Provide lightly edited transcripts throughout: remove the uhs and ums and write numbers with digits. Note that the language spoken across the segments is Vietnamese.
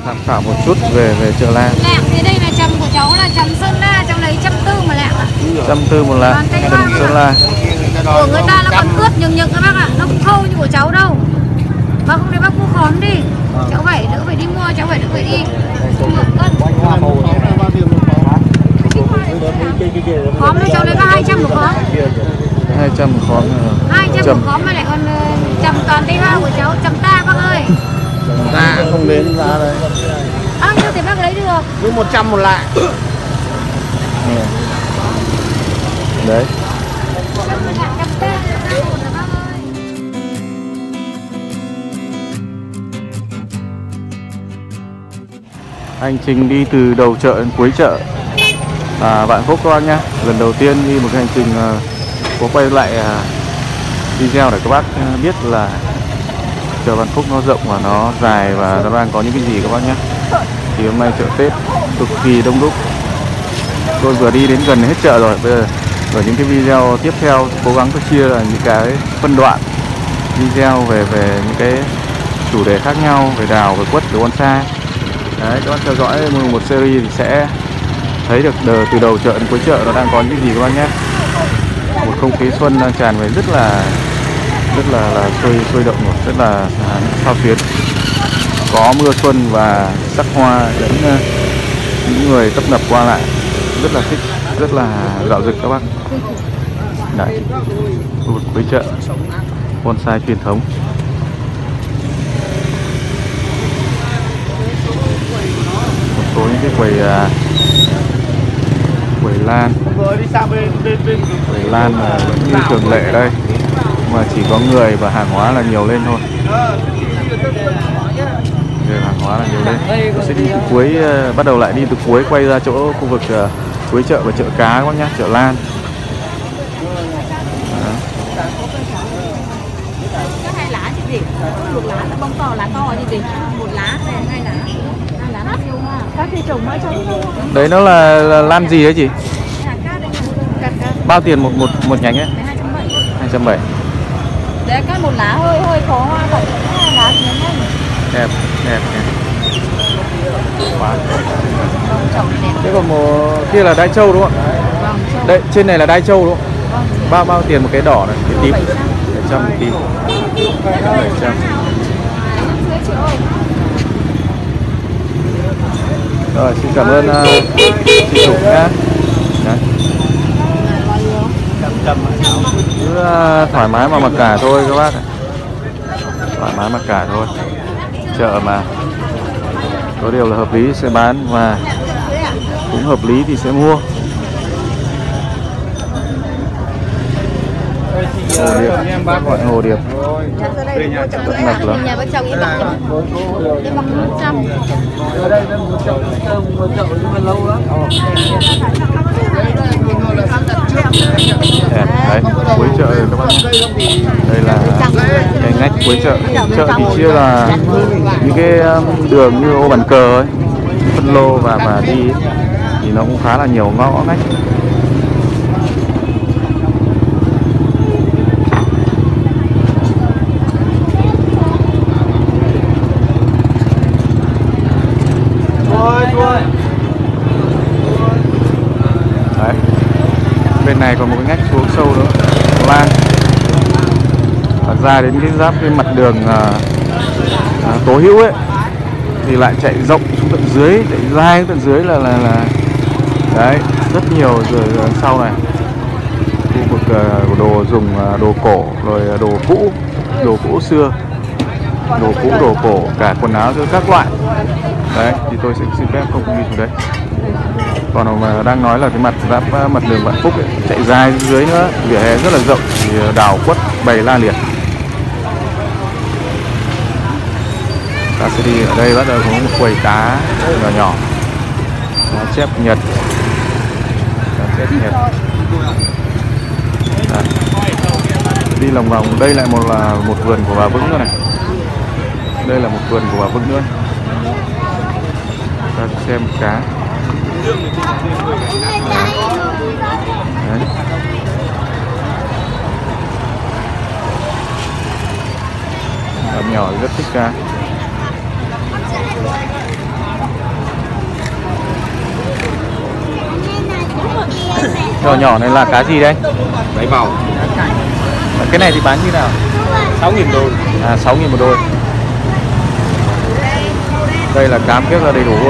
tham khảo một chút về chợ Lan. Lạng thì đây là chầm của cháu là chầm Sơn La, cháu lấy 140 một lạng ạ. 140 một lạng, chầm Sơn La. Của người ta nó còn ướt nhừng các bác ạ, nó không khô như của cháu đâu. Bác không đi bác mua khóm đi. Cháu phải đỡ phải đi mua, cháu phải đỡ phải đi. Khóm này cháu lấy bác 200 một khóm. 200 một khóm. 200 một khóm mà lại còn chầm toàn tay hoa của cháu, chầm ta bác ơi. Ta không đến giá đấy. Bao nhiêu thì bác lấy được? Cứ 100 một lạng. Đấy. Hành trình đi từ đầu chợ đến cuối chợ Vạn Phúc các bác nhé. Lần đầu tiên đi một cái hành trình có quay lại video để các bác biết là chợ Vạn Phúc nó rộng và nó dài và nó đang có những cái gì các bác nhé. Thì hôm nay chợ Tết cực kỳ đông đúc. Tôi vừa đi đến gần hết chợ rồi. Bây giờ ở những cái video tiếp theo cố gắng tôi chia là những cái phân đoạn video về những cái chủ đề khác nhau, về đào, về quất, về bonsai. Đấy, các bạn theo dõi một series thì sẽ thấy được từ đầu chợ đến cuối chợ nó đang có những gì các bác nhé. Một không khí xuân đang tràn về rất là sôi động, rất là sao xuyến. Có mưa xuân và sắc hoa đến những người tấp nập qua lại, rất là thích, rất là dạo dực các bác. Đấy, khu vực cuối chợ bonsai truyền thống. Một số những cái quầy lan, quầy lan là như thường lệ đây, mà chỉ có người và hàng hóa là nhiều lên thôi. Người hàng hóa là nhiều lên. Tôi sẽ đi từ cuối, bắt đầu lại đi từ cuối quay ra chỗ khu vực cuối chợ và chợ cá các bác nhá, chợ Lan. Hai lá chứ gì? Một lá là bông to, lá to như gì? Một lá này, hai lá. Hai lá nó siêu hoa. Các cây trồng mới cho. Đấy nó là lan gì đấy chị? Bao tiền một nhánh ấy? 270. Đấy cái một lá hơi khó hoa vậy. Hai lá thì nhánh này. Đẹp. Quá. Thế còn một kia là đai trâu đúng không ạ? Vâng, đây trên này là đai trâu đúng không? Vâng. Bao tiền một cái đỏ này, cái tím? 700 một tím. 700. Rồi, xin cảm ơn chị chủ nhé. Cứ thoải mái mà mặc cả thôi các bác ạ. Thoải mái mặc cả thôi. Chợ mà có điều là hợp lý sẽ bán và cũng hợp lý thì sẽ mua. Hồ điệp, các gọi hồ điệp rất nặc lắm. Nhà vợ chồng em mặc em mặc 100. Đấy, cuối chợ rồi các bạn. Đây là cái ngách cuối chợ. Chợ thì chia là những cái đường như ô bàn cờ ấy, phân lô và đi ấy, thì nó cũng khá là nhiều ngõ ngách. Đấy. Bên này còn một cái ngách xuống sâu nữa, lan và ra đến cái giáp cái mặt đường Tố Hữu ấy thì lại chạy rộng xuống tận dưới, chạy dài tận dưới là đấy, rất nhiều. Rồi sau này khu vực đồ dùng, đồ cổ, rồi đồ cũ xưa, đồ cũ, đồ cổ, cả quần áo các loại. Đấy, thì tôi sẽ xin phép không đi xuống đấy. Còn mà đang nói là cái mặt đường Vạn Phúc ấy, chạy dài dưới nữa, vỉa hè rất là rộng, thì đào quất bày la liệt. Ta sẽ đi ở đây, bắt đầu có một quầy cá nhỏ, cá chép Nhật, Đấy. Đi lòng vòng, đây lại một vườn của bà Vững nữa này. Đây là một vườn của bà Vững nữa. Ta xem cá. Đấy. Bạn nhỏ rất thích cá. Nhỏ nhỏ này là cá gì đây? Đấy màu. Cái này thì bán như nào? 6.000 đôi. À 6.000 một đôi. Đây là cám kiếc là đầy đủ luôn.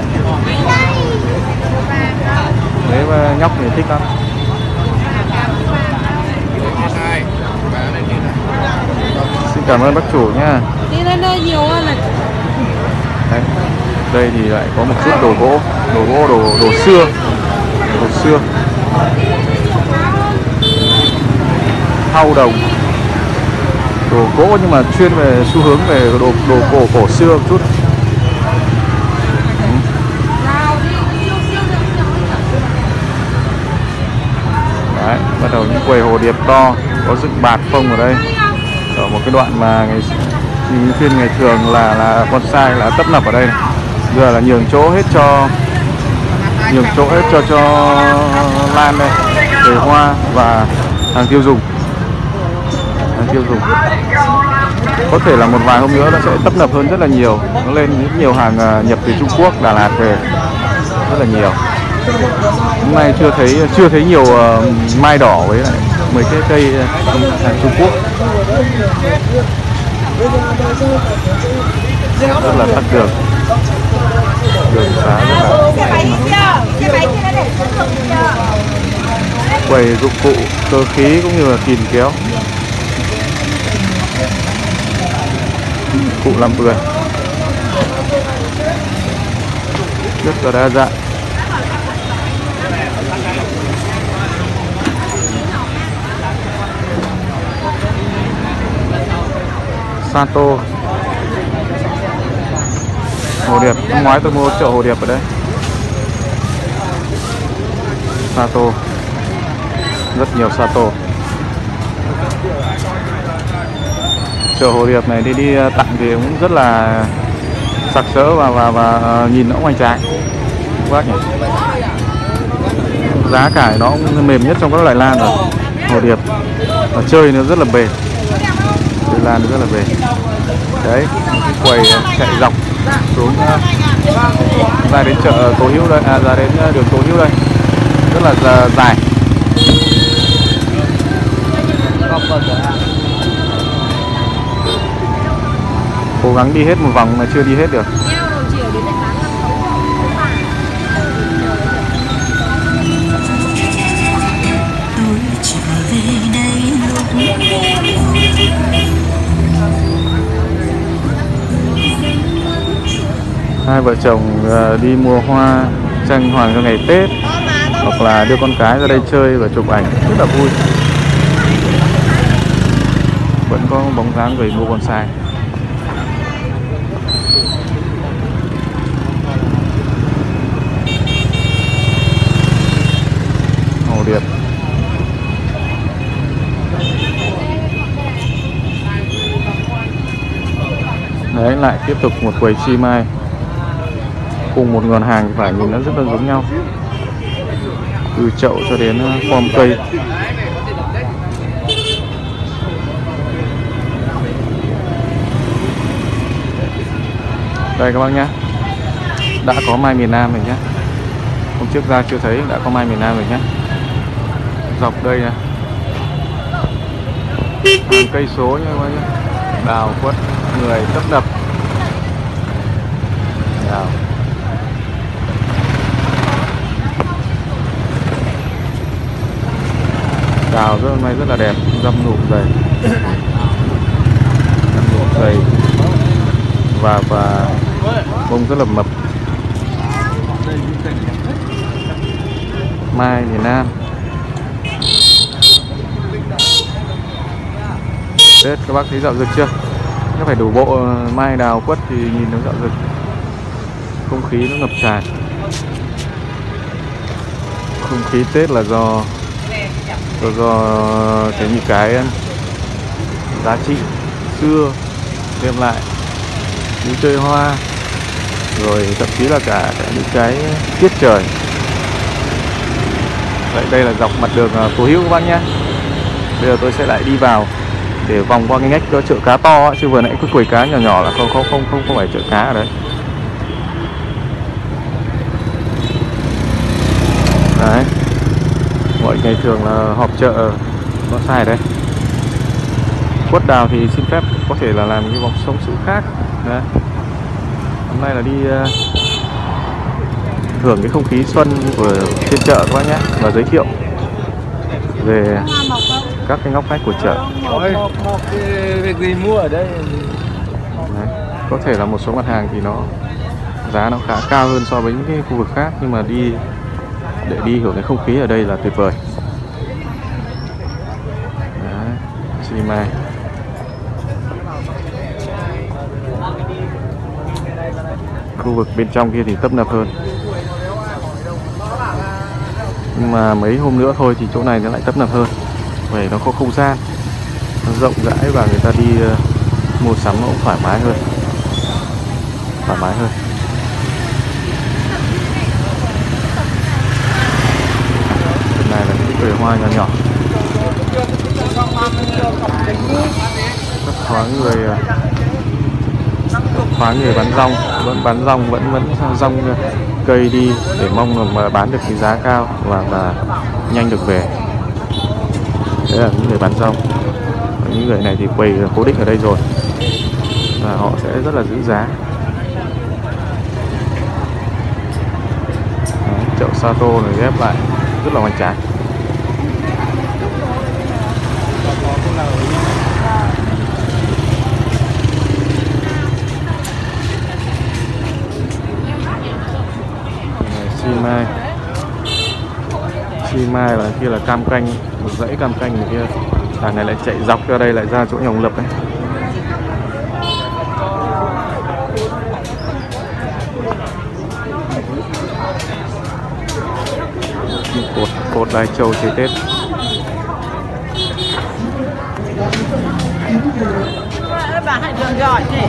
Đấy mà nhóc thì thích lắm. Xin cảm ơn bác chủ nha. Đi lên đây nhiều hơn này. Đấy. Đây thì lại có một chút đồ gỗ, đồ xưa, thau đồng, đồ gỗ nhưng mà chuyên về xu hướng về đồ cổ xưa một chút. Đấy, bắt đầu những quầy hồ điệp to, có dựng bạt phông ở đây, ở một cái đoạn mà ngày thường là bonsai là tấp nập ở đây này. Giờ là nhường chỗ hết cho lan đây, về hoa và hàng tiêu dùng. Có thể là một vài hôm nữa nó sẽ tấp nập hơn rất là nhiều, nó lên rất nhiều hàng nhập từ Trung Quốc, Đà Lạt về rất là nhiều. Hôm nay chưa thấy nhiều mai đỏ với lại mấy cái cây hàng Trung Quốc, rất là tắc đường xá rất là quầy dụng cụ cơ khí cũng như là kìm kéo, cụ làm vườn rất là đa dạng. Santo hồ điệp, năm ngoái tôi mua chợ hồ điệp ở đây. Sato, rất nhiều Sato. Chợ hồ điệp này đi tặng thì cũng rất là sặc sỡ và nhìn nó cũng hoành tráng các bác nhỉ. Giá cả nó cũng mềm nhất trong các loại lan rồi. Hồ điệp và chơi nó rất là bền, chơi lan rất là bền. Đấy, cái quầy chạy dọc xuống ra đến chợ Tố Hữu đây, ra đến đường Tố Hữu đây, rất là dài. Cố gắng đi hết một vòng mà chưa đi hết được. Hai vợ chồng đi mua hoa tranh hoàng cho ngày Tết, hoặc là đưa con cái ra đây chơi và chụp ảnh rất là vui. Vẫn có bóng dáng người mua bonsai. Hồ điệp. Đấy, lại tiếp tục một quầy chi mai cùng một nguồn hàng phải nhìn nó rất là giống nhau, từ chậu cho đến form cây. Đây các bác nhé, đã có mai miền Nam rồi nhé. Hôm trước ra chưa thấy, đã có mai miền Nam rồi nhé. Dọc đây nè, hàng cây số nha các bác nhé. Đào quất, người tấp nập. Đào. Đào hôm nay rất là đẹp, râm nụ dày, và bông rất là mập. Mai miền Nam. Tết các bác thấy dạo rực chưa? Nó phải đủ bộ mai đào quất thì nhìn nó dạo rực. Không khí nó ngập tràn. Không khí Tết là do cái giá trị xưa đem lại, những chơi hoa, rồi thậm chí là cả những cái tiết trời. Vậy đây là dọc mặt đường Tố Hữu các bác nhé. Bây giờ tôi sẽ lại đi vào để vòng qua cái ngách chợ cá to ấy, chứ vừa nãy cái quầy cá nhỏ nhỏ là không phải chợ cá ở đấy. Đấy, Mọi ngày thường là họp chợ nó sai đây. Quất Đào thì xin phép có thể là làm cái vòng sống sự khác. Đấy. Hôm nay là đi hưởng cái không khí xuân của trên chợ các bác nhé, và giới thiệu về các cái ngóc ngách của chợ. Một cái việc gì mua ở đây? Đấy. Có thể là một số mặt hàng thì nó giá nó khá cao hơn so với những cái khu vực khác, nhưng mà để đi hưởng cái không khí ở đây là tuyệt vời. Đấy. Xi mai. Khu vực bên trong kia thì tấp nập hơn, nhưng mà mấy hôm nữa thôi thì chỗ này nó lại tấp nập hơn, bởi nó có không gian nó rộng rãi và người ta đi mua sắm nó cũng thoải mái hơn. Bên này là những cái hoa nhỏ nhỏ, rất thoáng người bán rong, vẫn rong cây đi để mong mà bán được cái giá cao và nhanh được về. Đấy là những người bán rong. Những người này thì quầy cố định ở đây rồi và họ sẽ rất là giữ giá. Đấy, chợ Sato này ghép lại rất là hoành tráng. Xi mai và kia là cam canh, một dãy cam canh này kia. Đằng này lại chạy dọc ra đây lại ra chỗ nhà ông Lập ấy. Cột Lai Châu chơi Tết. Bà hãy đường gọi chị.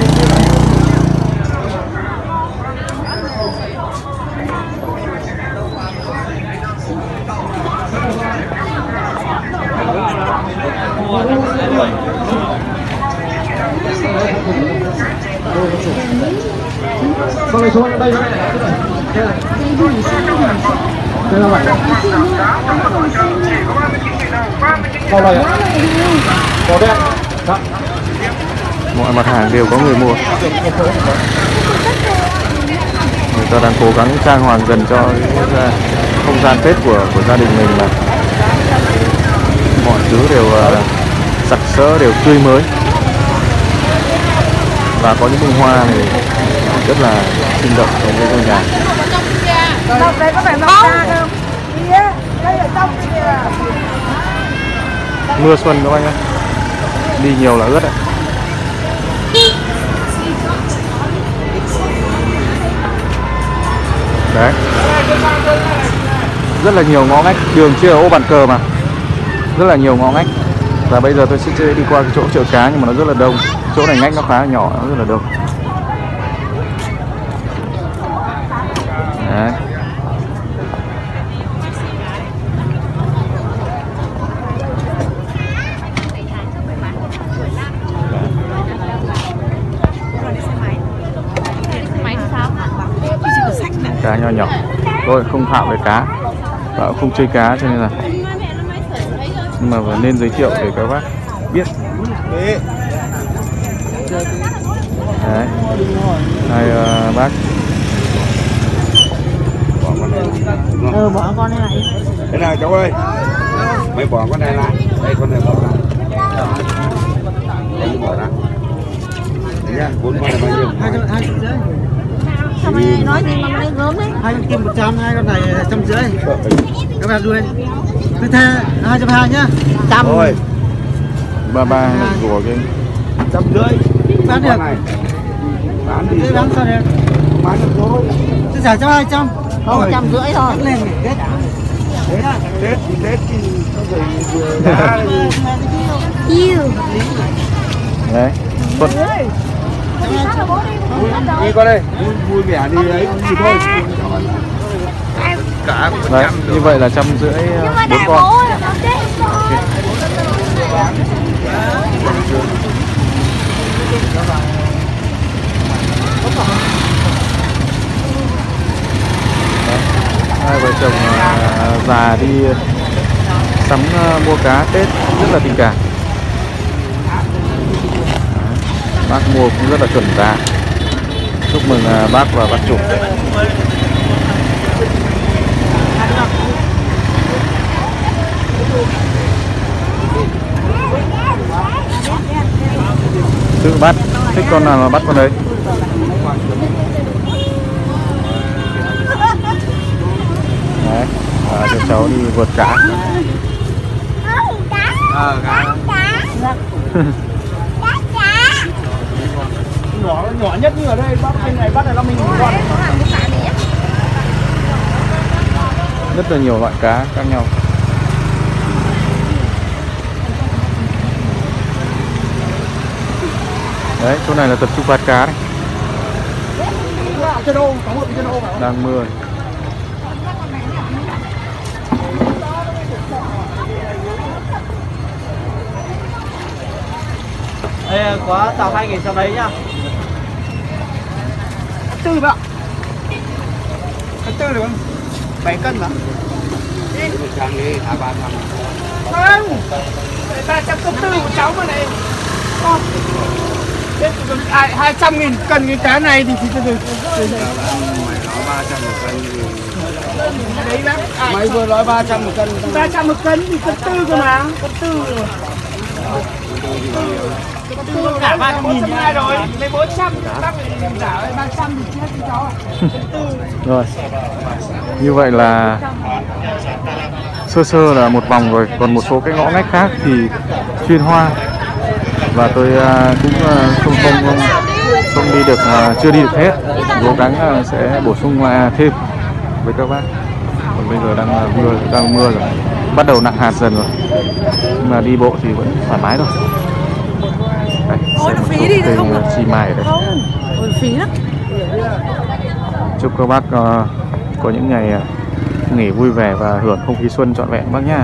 Con này xuống đây. Đây là vậy. Con này ạ. Có đen. Mọi mặt hàng đều có người mua. Người ta đang cố gắng trang hoàng dần cho cái không gian Tết của gia đình mình, là mọi thứ đều sặc sỡ, đều tươi mới. Và có những bông hoa này rất là sinh động trong cái ngôi nhà. Đọc đấy có phải mọc ra không? Đây ở trong kìa. Mưa xuân các anh ơi, đi nhiều là ướt đấy. Đấy, rất là nhiều ngõ ngách, đường chia ở ô bàn cờ mà, rất là nhiều ngõ ngách. Và bây giờ tôi sẽ đi qua cái chỗ chợ cá, nhưng mà nó rất là đông. Chỗ này ngách nó khá là nhỏ, nó rất là đông. Đấy. Cá nhỏ nhỏ. Tôi không thạo về cá và không chơi cá, cho nên là nhưng mà nên giới thiệu để các bác biết. Đấy. Hai bác Bỏ con này. Bỏ con này lại. Thế nào cháu ơi? Mấy bỏ con này lại. Đây con này bỏ lại. Đây bỏ ra. Nha, 4 con này bao nhiêu? 250. Sao mày nói gì mà mày gớm đấy? 2 con kim 100, 2 con này 150. Các bạn đuôi. Tôi tha 220 nhá. 100. Thôi. ba của cái 150. Bán được. Bán đi. Thế bán sao được? Bán được thôi. Tôi trả cho 200. Không, 150 thôi. Cắt lên Tết. Tết thì nó rồi giá Yêu. đấy. đi con đây, vui vẻ đi ấy gì thôi. Cả Đấy, như vậy là 150 Nhưng mà 4 để con. bố nó chết rồi. Hai vợ chồng già đi sắm mua cá Tết rất là tình cảm. Bác mua cũng rất là chuẩn giá. Chúc mừng bác và bác chủ. Tự bắt, thích con nào là bắt con đấy. Đấy, cho cháu đi vượt cá. Nhỏ nhất như ở đây, bác bên này bắt là 50.000 con. Rất là nhiều loại cá khác nhau. Đấy, chỗ này là tập trung bắt cá đấy. Đang mưa. Ê, có tàu 2.000 sau đấy nhá. 4 bạn. 4 được không? 7 cân mà. Một trăm đi, 300. Không. 340 của cháu mà này. Con. 200.000 cân cái cá này thì từ từ. Mày nói 300 một cân thì... Đấy bác. Mày vừa nói 300 một cân. 300 một cân thì cân 4 cơ mà. Cân 4 rồi. Cả 3.200 rồi, lấy 400 bác phải trả 300 thì chết cho cháu. Rồi. Như vậy là sơ sơ là một vòng rồi, còn một số cái ngõ ngách khác thì chuyên hoa. Và tôi cũng không đi được, chưa đi được hết. Cố gắng sẽ bổ sung thêm với các bác. Còn bây giờ đang mưa rồi, bắt đầu nặng hạt dần rồi. Nhưng mà đi bộ thì vẫn thoải mái rồi. Đây, xem một số cây chi mai ở đây. Không, phí lắm. Chúc các bác có những ngày nghỉ vui vẻ và hưởng không khí xuân trọn vẹn bác nha.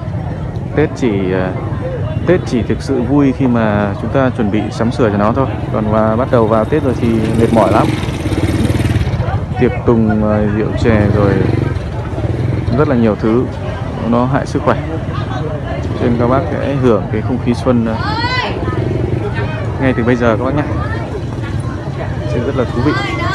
Tết chỉ thực sự vui khi mà chúng ta chuẩn bị sắm sửa cho nó thôi. Còn bắt đầu vào Tết rồi thì mệt mỏi lắm. Tiệc tùng, rượu chè rồi rất là nhiều thứ nó hại sức khỏe. Cho nên các bác hãy hưởng cái không khí xuân ngay từ bây giờ các bác nhé. Sẽ rất là thú vị.